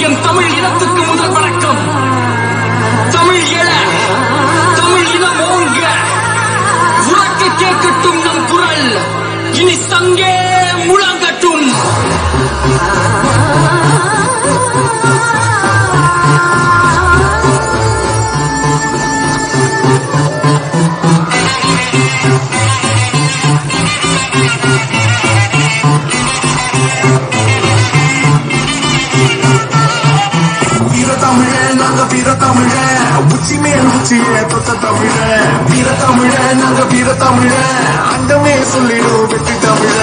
என் தமிழ் இனத்துக்கு முதல் வணக்கம். தமிழ் எழ, தமிழ் இனம் ஓங்க, உறக்க கேட்கட்டும் நம் குரல், இனி சங்கே முழங்கட்டும். வீர தமிழ உச்சி மேல் உச்சியே தொட்ட தமிழ வீர தமிழ நாங்க வீர தமிழ அண்டமே சொல்லிடும் வெற்றி தமிழ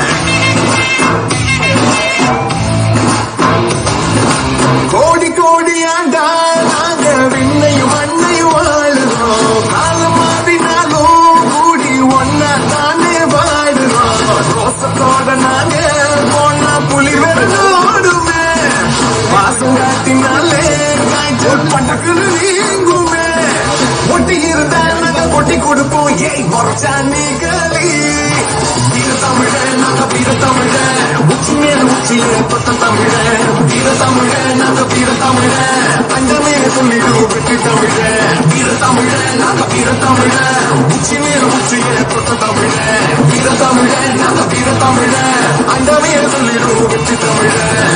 கோடி கோடி ஆண்டா நாங்க விண்ணையும் மண்ணையும் வாழுறோம் காலம் மாறினாலும் கூடி ஒன்னா தானே வாழுறோம் ரோசத்தோட நாங்க போனா புலி வெறோடுமே வாசம் காட்டினாலே பட்டக்குன்னு நீங்குமே ஒட்டி இருந்தா நாங்க கொட்டி கொடுப்போம் ஏய் மொரச்சா நீங்களே வீர தமிழ நாங்க வீர தமிழ உச்சி மேல உச்சியில தொட்ட தமிழ வீர தமிழ நாங்க வீர தமிழ அண்டமே சொல்லிடும் வெற்றி தமிழ வீர தமிழ நாங்க வீர தமிழ உச்சி மேல உச்சியில தொட்ட தமிழ வீர தமிழ நாங்க வீர தமிழ அண்டமே சொல்லிடும் வெற்றி தமிழ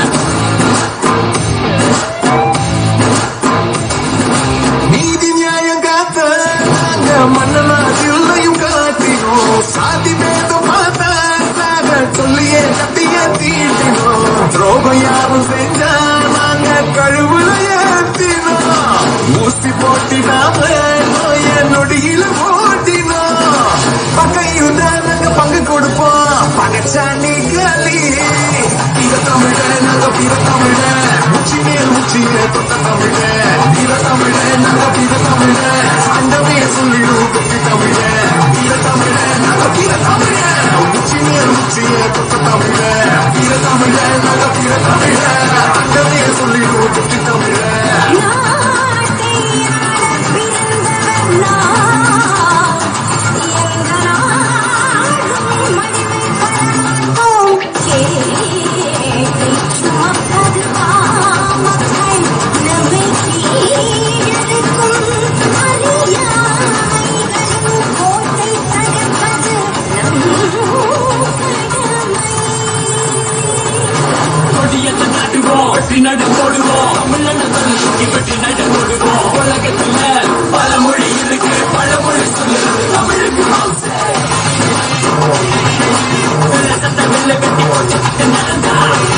மன்னனா சில்லையும் காட்டினோம் சாதி பேதம் பார்த்தா சாக சொல்லியே கட்டிய தீட்டினோம் துரோகம் யாரும் செஞ்சா நாங்க கழுவுல ஏற்றினோம் ஊசி போட்டினாம நோய நொடியில ஓட்டினோம் பகையும் நாங்க பங்கு கொடுப்போம் பகச்சாணி களி வீர தமிழ நாங்க வீர தமிழ உச்சி மேல் உச்சியில தொட்ட தமிழ வீர தமிழ நாங்க வீர தமிழ அண்டமே சொல்லிடும் வெற்றி தமிழ வீர தமிழ நாங்க வீர தமிழ உச்சி மேல் உச்சியில தொட்ட தமிழ வீர தமிழ நாங்க வீர தமிழ அண்டமே சொல்லிடும் வெற்றி தமிழ நட போடுவோம் தமிழ் வெற்றி நட போடுவோம் உலகத்துல பல மொழி இருக்கு பழமொழி சொல்லுறது தமிழுக்கு வெள்ள வெட்டி போட்டு நடந்தா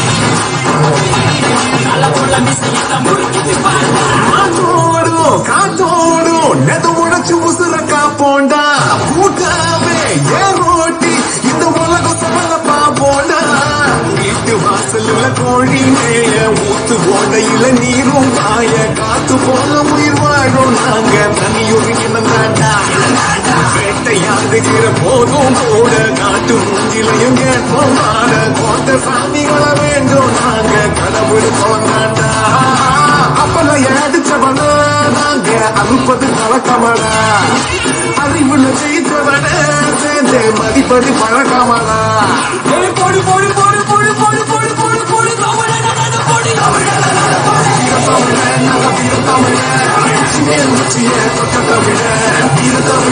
நல்ல போல மிசையெல்லாம் முழுக்கிட்டு பாருங்க காத்தோடும் காத்தோடும் நெத உடைச்சு உசுர காப்போண்டா கூட்டாவே ஏரோட்டி இந்த உலகம் சபல பாப்போண்டா வீட்டு வாசல்ல கோழி மேய ஊத்து போடையில நீரும் பாய காத்து போல உயிர் வாழும் நாங்க தனியொரு இனம் தாண்டா வேட்டையாடுகிற போதும் கூட காட்டு மூஞ்சிலையும் கேட்போம் ஆட கோட்டை சாமிகள வேண்டும் நாங்க கடவுள் போனாண்டா அப்பல அடிச்சவன நாங்க அறுப்பது பழக்கமடா அறிவுல ஜெயித்தவன சேர்ந்து மதிப்பது பழக்கமடா போடு போடு போடு போடு போடு போடு போடு போடு தமிழ போடு தமிழ நாங்க வீர தமிழ உச்சியே தொட்ட தமிழ வீர தமிழ